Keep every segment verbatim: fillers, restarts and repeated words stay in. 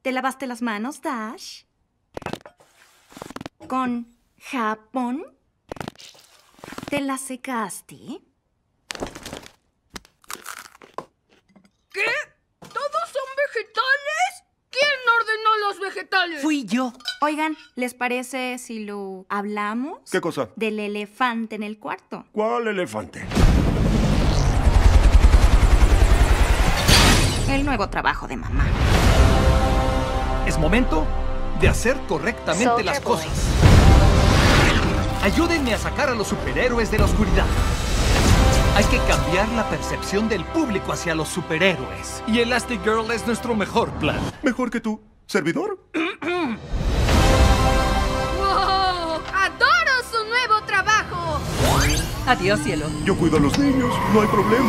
¿Te lavaste las manos, Dash? ¿Con jabón? ¿Te las secaste? ¿Qué? ¿Todos son vegetales? ¿Quién ordenó los vegetales? Fui yo. Oigan, ¿les parece si lo hablamos? ¿Qué cosa? Del elefante en el cuarto. ¿Cuál elefante? El nuevo trabajo de mamá. Es momento de hacer correctamente Soldier las Boy. cosas. Ayúdenme a sacar a los superhéroes de la oscuridad. Hay que cambiar la percepción del público hacia los superhéroes. Y Elastigirl es nuestro mejor plan. ¿Mejor que tú? ¿Servidor? ¡Wow! ¡Adoro su nuevo trabajo! Adiós, cielo. Yo cuido a los niños, no hay problema.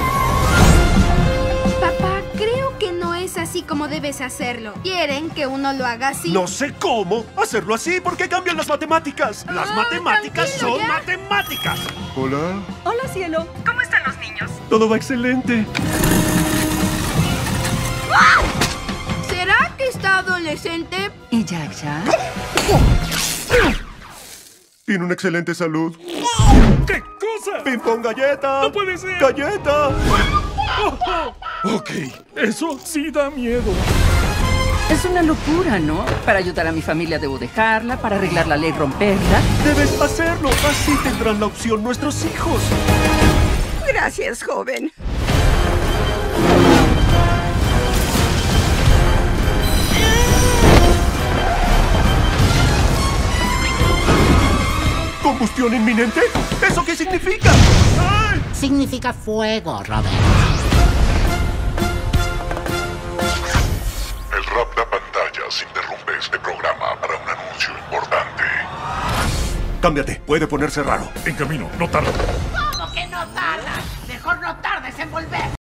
Papá, creo que no es así como debes hacerlo. ¿Quieren que uno lo haga así? No sé cómo hacerlo así porque cambian las matemáticas. Las Ah, matemáticas tranquilo, son ya. matemáticas. Hola. Hola, cielo. ¿Cómo están los niños? Todo va excelente. ¿Será que está adolescente? ¿Y Jack Jack? Tiene una excelente salud. ¿Qué cosa? ¡Ping pong galleta! ¡No puede ser! ¡Galleta! Ok, eso sí da miedo. Es una locura, ¿no? Para ayudar a mi familia debo dejarla, para arreglar la ley romperla. Debes hacerlo. Así tendrán la opción nuestros hijos. Gracias, joven. ¿Combustión inminente? ¿Eso qué significa? ¡Ay! Significa fuego, Robert. El rap da pantallas interrumpe este programa para un anuncio importante. Cámbiate, puede ponerse raro. En camino, no tarda. ¿Cómo que no tardas? Mejor no tardes en volver.